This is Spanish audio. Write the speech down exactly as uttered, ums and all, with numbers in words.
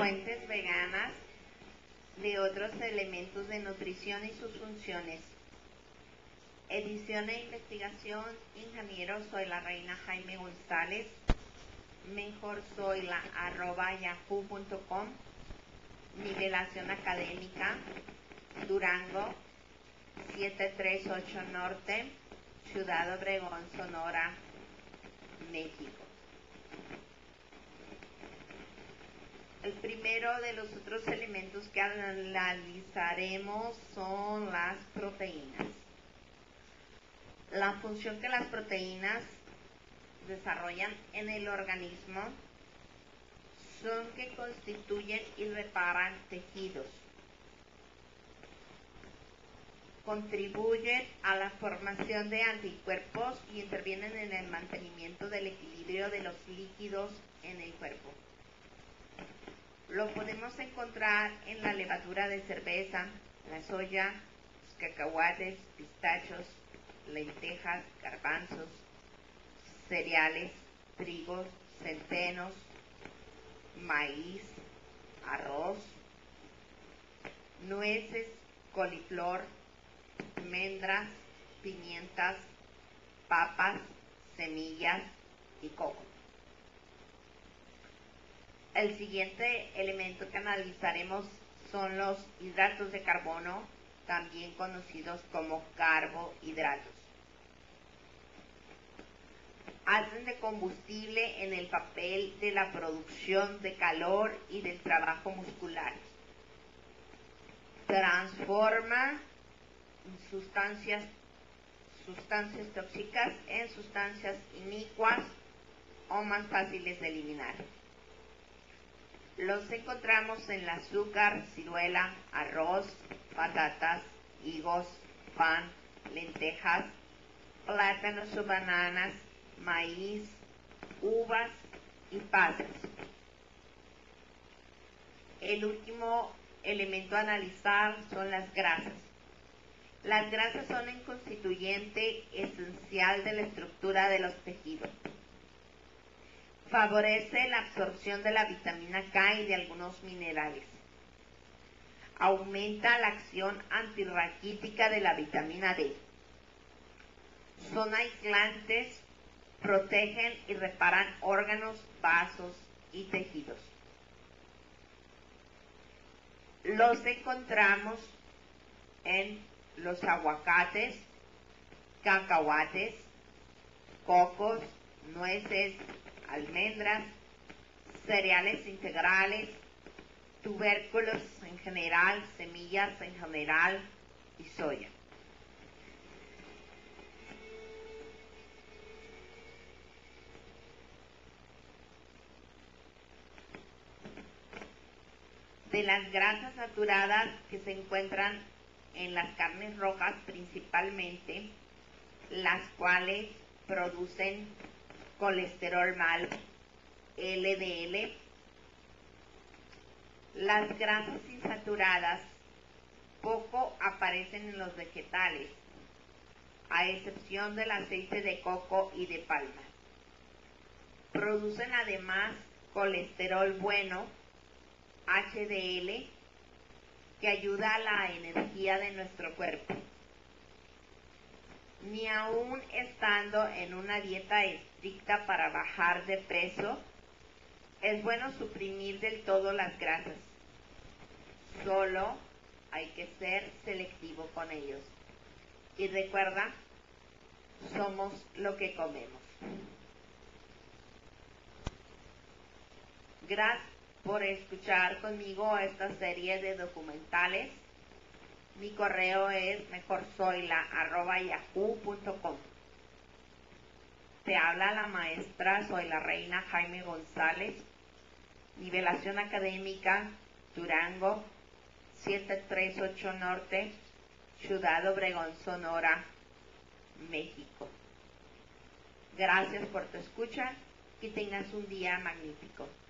Fuentes veganas de otros elementos de nutrición y sus funciones. Edición e investigación, ingeniero Soy la Reina Jaime González, mejorsoyla arroba yahoo punto com, nivelación académica, Durango, siete tres ocho Norte, Ciudad Obregón, Sonora, México. El primero de los otros elementos que analizaremos son las proteínas. La función que las proteínas desarrollan en el organismo son que constituyen y reparan tejidos, contribuyen a la formación de anticuerpos y intervienen en el mantenimiento del equilibrio de los líquidos en el cuerpo. Lo podemos encontrar en la levadura de cerveza, la soya, los cacahuates, pistachos, lentejas, garbanzos, cereales, trigo, centenos, maíz, arroz, nueces, coliflor, almendras, pimientas, papas, semillas y coco. El siguiente elemento que analizaremos son los hidratos de carbono, también conocidos como carbohidratos. Hacen de combustible en el papel de la producción de calor y del trabajo muscular. Transforma sustancias, sustancias tóxicas en sustancias inicuas o más fáciles de eliminar. Los encontramos en el azúcar, ciruela, arroz, patatas, higos, pan, lentejas, plátanos o bananas, maíz, uvas y pasas. El último elemento a analizar son las grasas. Las grasas son un constituyente esencial de la estructura de los tejidos. Favorece la absorción de la vitamina K y de algunos minerales. Aumenta la acción antirraquítica de la vitamina D. Son aislantes, protegen y reparan órganos, vasos y tejidos. Los encontramos en los aguacates, cacahuates, cocos, nueces, almendras, cereales integrales, tubérculos en general, semillas en general y soya. De las grasas saturadas que se encuentran en las carnes rojas principalmente, las cuales producen colesterol malo, L D L. Las grasas insaturadas poco aparecen en los vegetales, a excepción del aceite de coco y de palma. Producen además colesterol bueno, H D L, que ayuda a la energía de nuestro cuerpo. Ni aún estando en una dieta estricta para bajar de peso, es bueno suprimir del todo las grasas. Solo hay que ser selectivo con ellos. Y recuerda, somos lo que comemos. Gracias por escuchar conmigo esta serie de documentales. Mi correo es mejorsoyla arroba yahoo punto com. Te habla la maestra Soy la Reina Jaime González, nivelación académica, Durango, siete tres ocho Norte, Ciudad Obregón, Sonora, México. Gracias por tu escucha, que tengas un día magnífico.